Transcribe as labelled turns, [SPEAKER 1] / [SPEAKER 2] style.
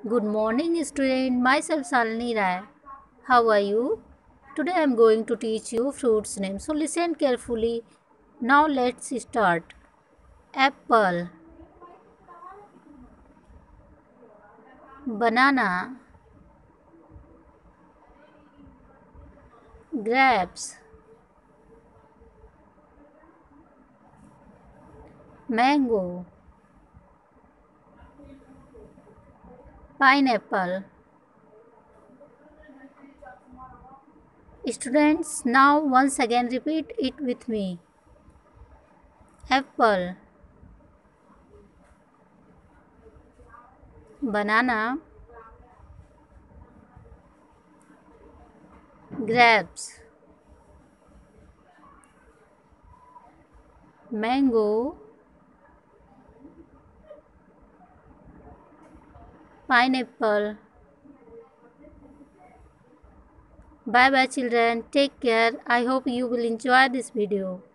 [SPEAKER 1] Good morning, student. Myself Salini Rai. How are you? Today I am going to teach you fruits names. So listen carefully. Now let's start. Apple, banana, grapes, mango, pineapple. Students, now once again repeat it with me. Apple, banana, grapes, mango, pineapple. Bye bye children. Take care. I hope you will enjoy this video.